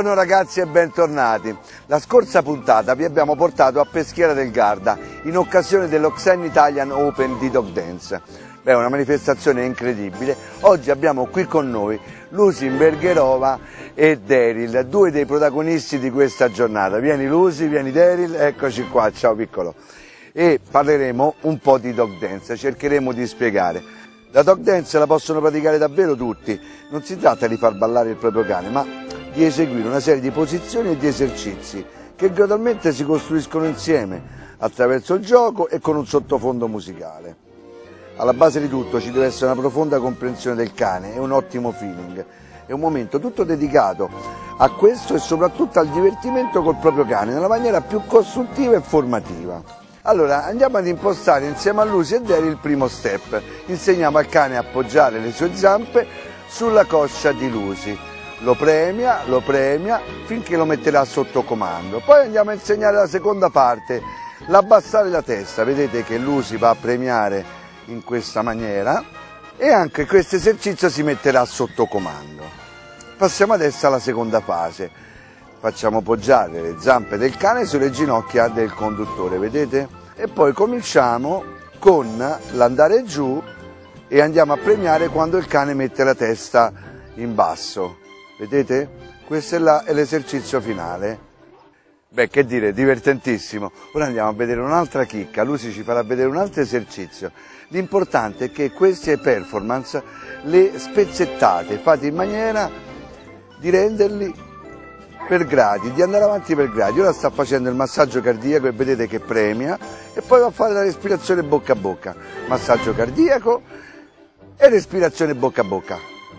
Buongiorno ragazzi e bentornati. La scorsa puntata vi abbiamo portato a Peschiera del Garda in occasione dello Xen Italian Open di Dog Dance. Una manifestazione incredibile. Oggi abbiamo qui con noi Lucy Bergerova e Daryl, due dei protagonisti di questa giornata. Vieni Lucy, vieni Daryl, eccoci qua, ciao piccolo. E parleremo un po' di Dog Dance, cercheremo di spiegare. La Dog Dance la possono praticare davvero tutti, non si tratta di far ballare il proprio cane, ma di eseguire una serie di posizioni e di esercizi che gradualmente si costruiscono insieme attraverso il gioco e con un sottofondo musicale. Alla base di tutto ci deve essere una profonda comprensione del cane e un ottimo feeling. È un momento tutto dedicato a questo e soprattutto al divertimento col proprio cane nella maniera più costruttiva e formativa. Allora andiamo ad impostare insieme a Lucy e Daryl il primo step. Insegniamo al cane a appoggiare le sue zampe sulla coscia di Lucy. Lo premia finché lo metterà sotto comando. Poi andiamo a insegnare la seconda parte, l'abbassare la testa. Vedete che Lucy va a premiare in questa maniera e anche questo esercizio si metterà sotto comando. Passiamo adesso alla seconda fase. Facciamo poggiare le zampe del cane sulle ginocchia del conduttore, vedete? E poi cominciamo con l'andare giù e andiamo a premiare quando il cane mette la testa in basso. Vedete? Questo è l'esercizio finale. Che dire, divertentissimo. Ora andiamo a vedere un'altra chicca, Lucy ci farà vedere un altro esercizio. L'importante è che queste performance le spezzettate, fate in maniera di renderli per gradi, di andare avanti per gradi. Ora sta facendo il massaggio cardiaco e vedete che premia e poi va a fare la respirazione bocca a bocca. Massaggio cardiaco e respirazione bocca a bocca.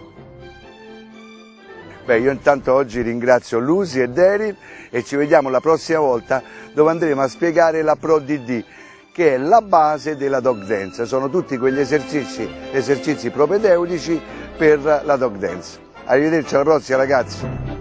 Io intanto oggi ringrazio Lucy e Daryl e ci vediamo la prossima volta dove andremo a spiegare la Pro DD, che è la base della Dog Dance. Sono tutti quegli esercizi propedeutici per la Dog Dance. Arrivederci alla prossima ragazzi.